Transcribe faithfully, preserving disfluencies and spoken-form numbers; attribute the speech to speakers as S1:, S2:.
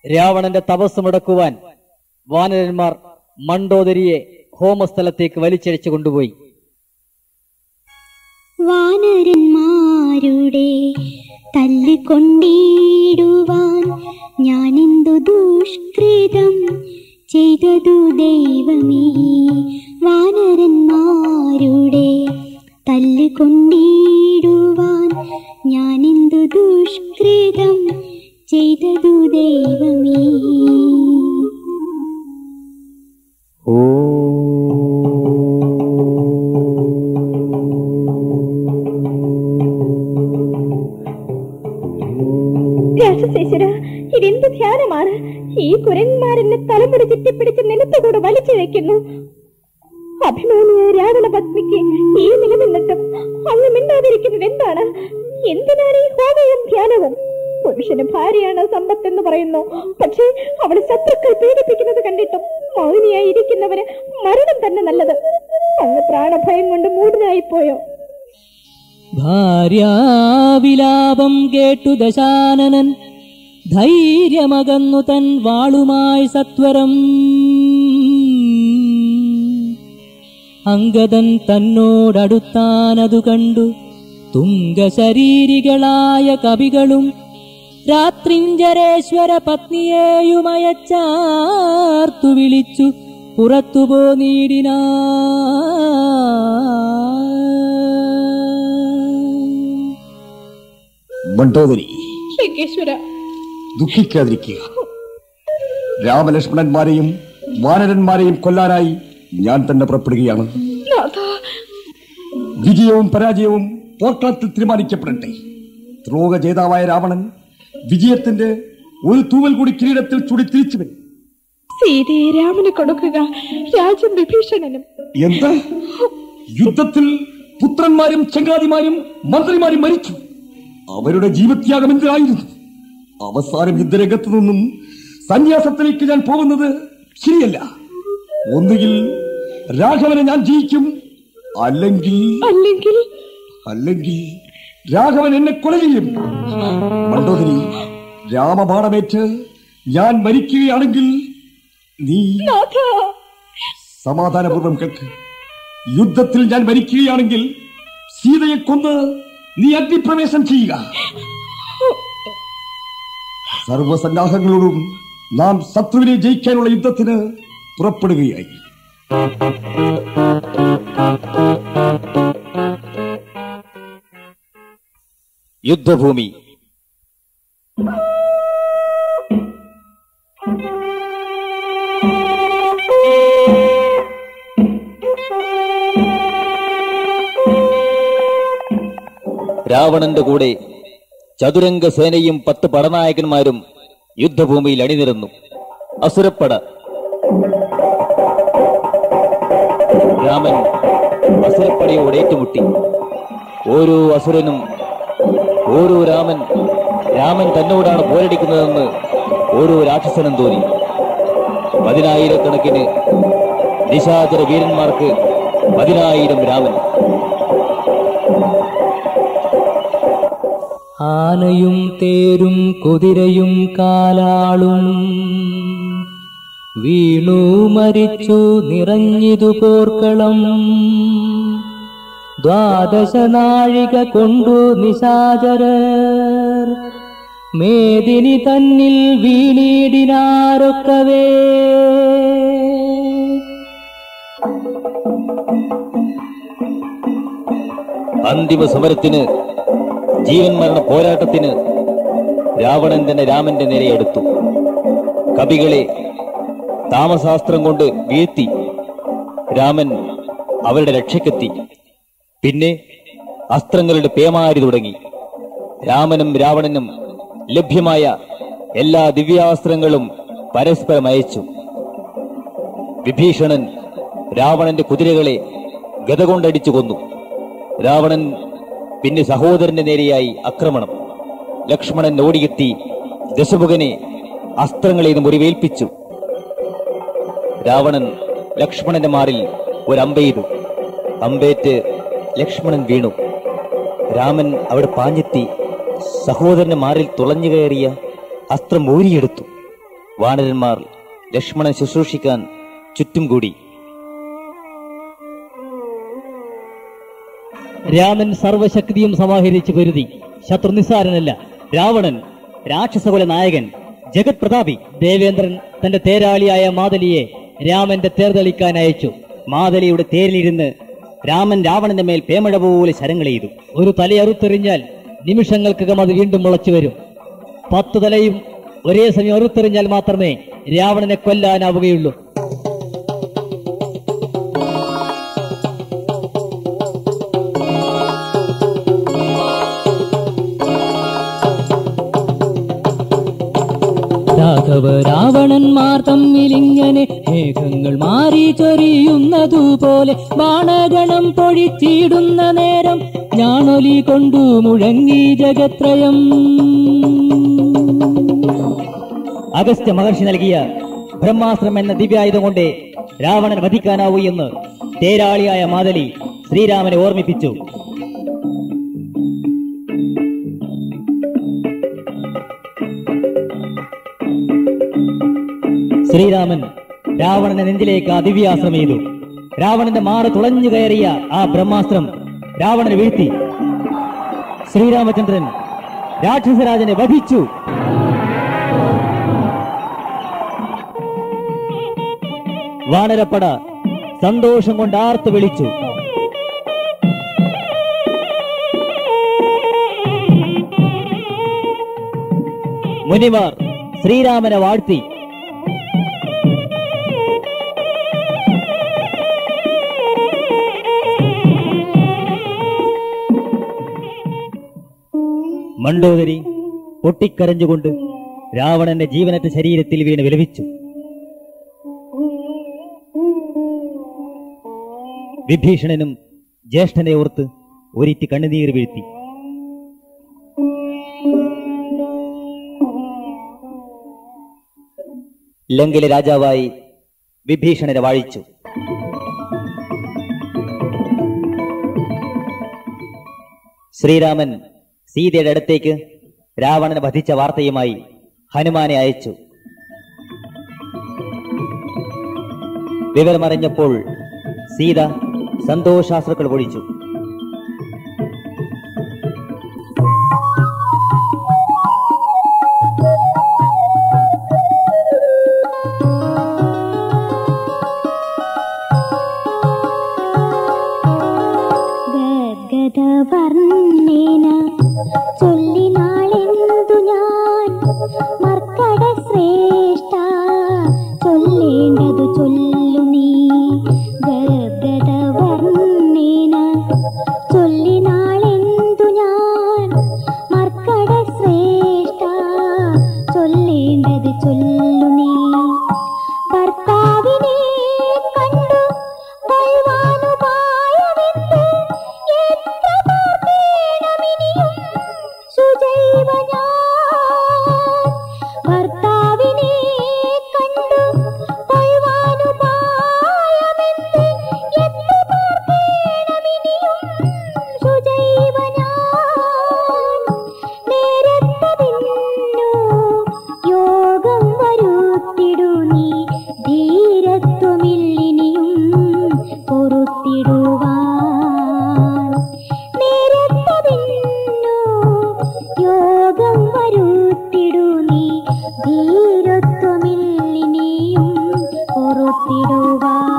S1: രാവണന്റെ തപസ് മുടക്കുവാൻ വാനരന്മാർ മണ്ഡോദരിയെ ഹോമസ്ഥലത്തേക്ക് വലിച്ചഴിച്ചു കൊണ്ടുപോയി.
S2: വാനരന്മാരുടെ തല്ലിക്കൊണ്ടിടുവാൻ ഞാനെന്തു ദുഷ്കൃതം ചെയ്തതു ദൈവമേ. വാനരന്മാരുടെ തല്ലിക്കൊണ്ടിടുവാൻ ഞാനെന്തു ദുഷ്കൃതം ചെയ്തതു ദൈവമേ.
S1: ഓ
S3: രാക്ഷസേശ്വര, ഇതെന്ത് ധ്യാനമാണ്? ഈ കുരന്മാരെന്നെ തലമുടി ചുറ്റിപ്പിടിച്ച് നിലത്തുകൂടെ വലിച്ചു വയ്ക്കുന്നു. അഭിമാനിയായ രാവണ പത്നിക്ക് ഈ നിലനിന്നിട്ടും അങ്ങ് മിണ്ടാതിരിക്കുന്നത് എന്താണ്? എന്തിനാണ് ഈ ഹോമയും ധ്യാനവും? പുരുഷന് ഭാര്യയാണ് സമ്പത്തെന്ന് പറയുന്നു. പക്ഷേ അവളെ ശത്രുക്കൾ പീഡിപ്പിക്കുന്നത് കണ്ടിട്ടും മൗനിയായി ഇരിക്കുന്നവന് മരണം തന്നെ നല്ലത്. അങ്ങ് പ്രാണഭയം കൊണ്ട് മൂഢനായിപ്പോയോ?
S4: ഭാര്യാവിലാപം കേട്ടു ദശാനനൻ ധൈര്യമകന്നു തൻ വാളുമായി സത്വരം. അംഗദൻ തന്നോടടുത്താനതു കണ്ടു തുംഗശരീരികളായ കവികളും രാത്രിഞ്ചരേശ്വര പത്നിയെയുമയച്ചാർത്തു വിളിച്ചു പുറത്തുപോ നീടിനാ.
S5: മണ്ഡോദരി, ദുഃഖിക്കാതിരിക്കുക. രാമലക്ഷ്മണന്മാരെയും വാനരന്മാരെയും കൊല്ലാനായി ഞാൻ തന്നെ പുറപ്പെടുകയാണ്. വിജയവും പരാജയവും പോർക്കളത്തിൽ തീരുമാനിക്കപ്പെടട്ടെ. ദ്രോഹ ജേതാവായ രാവണൻ വിജയത്തിന്റെ ഒരു തൂവൽ കൂടി കിരീടത്തിൽ ചൂടി തിരിച്ചു വരും.
S3: സീതയെ രാമന് കൊടുക്കുക, രാജ്യം വിഭീഷണനും.
S5: എന്താ? യുദ്ധത്തിൽ പുത്രന്മാരും ചങ്ങാതിമാരും മന്ത്രിമാരും മരിച്ചു. അവരുടെ ജീവത്യാഗം എന്തിനായിരുന്നു? അവസാനം യുദ്ധരംഗത്തു നിന്നും സന്യാസത്തിലേക്ക് ഞാൻ പോകുന്നത് ശരിയല്ല. ഒന്നുകിൽ രാഘവനെ ഞാൻ ജയിക്കും, അല്ലെങ്കിൽ
S3: അല്ലെങ്കിൽ
S5: അല്ലെങ്കിൽ രാഘവൻ എന്നെ കൊല ചെയ്യും. മണ്ഡോദരി, രാമബാണമേറ്റ് ഞാൻ മരിക്കുകയാണെങ്കിൽ നീ സമാധാനപൂർവ്വം കേൾക്ക്. യുദ്ധത്തിൽ ഞാൻ മരിക്കുകയാണെങ്കിൽ സീതയെ കൊന്ന് നീ അഗ്നിപ്രവേശം ചെയ്യുക. സർവസന്നാഹങ്ങളോടും നാം ശത്രുവിനെ ജയിക്കാനുള്ള യുദ്ധത്തിന് പുറപ്പെടുകയായി.
S1: യുദ്ധഭൂമി. രാവണന്റെ കൂടെ ചതുരംഗ സേനയും പത്ത് പടനായകന്മാരും യുദ്ധഭൂമിയിൽ അണിനിരന്നു. അസുരപ്പട. രാമൻ അസുരപ്പടയോട് ഏറ്റുമുട്ടി. ഓരോ അസുരനും ഓരോ രാമൻ രാമൻ തന്നോടാണ് പോരടിക്കുന്നതെന്ന് ഓരോ രാക്ഷസനും തോന്നി. പതിനായിരക്കണക്കിന് നിശാചര വീരന്മാർക്ക് പതിനായിരം രാമൻ.
S4: ആനയും തേരും കുതിരയും കാലാളും വീണു മരിച്ചു നിറഞ്ഞിതു പോർക്കളം. ദ്വാദശ നാഴിക കൊണ്ടു നിശാചരർ മേദിനി തന്നിൽ വീണിടിനാരൊക്കവേ.
S1: അന്തിമ സമരത്തിന്, ജീവൻ മരണ പോരാട്ടത്തിന് രാവണൻ തന്നെ രാമന്റെ നേരെയെടുത്തു. കവികളെ താമസാസ്ത്രം കൊണ്ട് വീഴ്ത്തി. രാമൻ അവരുടെ രക്ഷയ്ക്കെത്തി. പിന്നെ അസ്ത്രങ്ങളുടെ പേമാരി തുടങ്ങി. രാമനും രാവണനും ലഭ്യമായ എല്ലാ ദിവ്യാസ്ത്രങ്ങളും പരസ്പരം അയച്ചു. വിഭീഷണൻ രാവണന്റെ കുതിരകളെ ഗദ കൊണ്ടടിച്ചു കൊന്നു. രാവണൻ പിന്നെ സഹോദരന്റെ നേരെയായി ആക്രമണം. ലക്ഷ്മണൻ ഓടിയെത്തി ദശമുഖനെ അസ്ത്രങ്ങളിൽ നിന്ന് മുറിവേൽപ്പിച്ചു. രാവണൻ ലക്ഷ്മണന്റെ മാറിൽ ഒരമ്പെയ്തു. അമ്പേറ്റ് ലക്ഷ്മണൻ വീണു. രാമൻ അവിടെ പാഞ്ഞെത്തി സഹോദരന്റെ മാറിൽ തുളഞ്ഞു കയറിയ അസ്ത്രം ഊരിയെടുത്തു. വാനരന്മാർ ലക്ഷ്മണൻ ശുശ്രൂഷിക്കാൻ ചുറ്റും കൂടി.
S4: രാമൻ സർവശക്തിയും സമാഹരിച്ച് പൊരുതി. ശത്രു നിസ്സാരനല്ല. രാവണൻ, രാക്ഷസകുല നായകൻ, ജഗത് പ്രതാപി. ദേവേന്ദ്രൻ തന്റെ തേരാളിയായ മാതലിയെ രാമന്റെ തേർതെളിക്കാൻ അയച്ചു. മാതലിയുടെ തേരിലിരുന്ന് രാമൻ രാവണന്റെ മേൽ പേമഴ പോലെ ശരങ്ങളെയ്തു. ഒരു തലയറുത്തെറിഞ്ഞാൽ നിമിഷങ്ങൾക്കകം അത് വീണ്ടും മുളച്ചു വരും. പത്തു തലയും ഒരേ സമയം അറുത്തെറിഞ്ഞാൽ മാത്രമേ രാവണനെ കൊല്ലാനാവുകയുള്ളൂ. രാഘവ രാവണന്മാർ തമ്മിലിങ്ങനെ മേഘങ്ങൾ മാറി ചൊരിയുന്നതുപോലെ ബാണഗണം പൊഴിച്ചിടുന്ന നേരം ഞാണൊലി കൊണ്ടു മുഴങ്ങി ജഗത്രയം. അഗസ്ത്യ മഹർഷി നൽകിയ ബ്രഹ്മാസ്ത്രം എന്ന ദിവ്യായുധം കൊണ്ട് രാവണൻ വധിക്കാനാവൂ എന്ന് തേരാളിയായ മാതലി ശ്രീരാമനെ ഓർമ്മിപ്പിച്ചു. ശ്രീരാമൻ രാവണന്റെ നെഞ്ചിലേക്ക് ആ ദിവ്യാസ്ത്രം ചെയ്തു. രാവണന്റെ മാറ് തുളഞ്ഞു കയറിയ ആ ബ്രഹ്മാസ്ത്രം രാവണനെ വീഴ്ത്തി. ശ്രീരാമചന്ദ്രൻ രാക്ഷസരാജനെ വധിച്ചു. വാനരപ്പട സന്തോഷം കൊണ്ട് ആർത്തു വിളിച്ചു. മുനിമാർ ശ്രീരാമനെ വാഴ്ത്തി. മണ്ഡോദരി പൊട്ടിക്കരഞ്ഞുകൊണ്ട് രാവണന്റെ ജീവനറ്റ ശരീരത്തിൽ വീണ് വിലപിച്ചു. വിഭീഷണനും ജ്യേഷ്ഠനെ ഓർത്ത് ഒരിറ്റി കണ്ണുനീർ വീഴ്ത്തി. ലങ്കയിലെ രാജാവായി വിഭീഷണനെ വാഴിച്ചു. ശ്രീരാമൻ സീതയുടെ അടുത്തേക്ക് രാവണനെ വധിച്ച വാർത്തയുമായി ഹനുമാനെ അയച്ചു. വിവരമറിഞ്ഞപ്പോൾ സീത സന്തോഷാശ്രുക്കൾ പൊഴിച്ചു.
S2: വർണ്ണേന ചൊല്ലി നാളെന്തു ഞാൻ മർക്കട ശ്രേഷ്ഠ ചൊല്ലേണ്ടതു ചൊല്ലു നീ. ഗദ്ഗദ വർണ്ണേന ചൊല്ലി നാളെന്തു ഞാൻ മർക്കട ശ്രേഷ്ഠ ചൊല്ലേണ്ടത് ചൊല്ലു നീ. ഭർത്താവിനെ കണ്ടു കൊള്ളുവാനുപായമെന്ത് സുജൈവ ഞാൻ. ഭർത്താവിനെ കണ്ടു കൊള്ളുവാനുപായമെന്ത് എത്ര പാർക്കേണമിനിയും സുജൈവ ഞാൻ. നേരത്തതിന്നു യോഗം വരുത്തിടു നീ ധീരത്വമില്ലിനിയും പൊറുത്തിടുവാൻ. നേരത്തതിന്നു യോഗം വരുത്തിടു നീ ധീരത്വമില്ലിനിയും പൊറുത്തിടുവാൻ.